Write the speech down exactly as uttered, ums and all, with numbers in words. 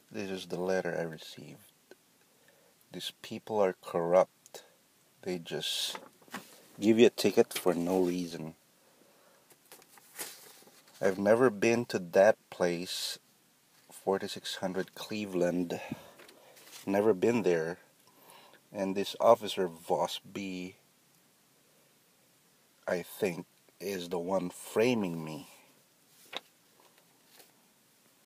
This is the letter I received. These people are corrupt. They just give you a ticket for no reason. I've never been to that place, forty-six hundred Cleveland. Never been there. And this officer, Voss B, I think, is the one framing me.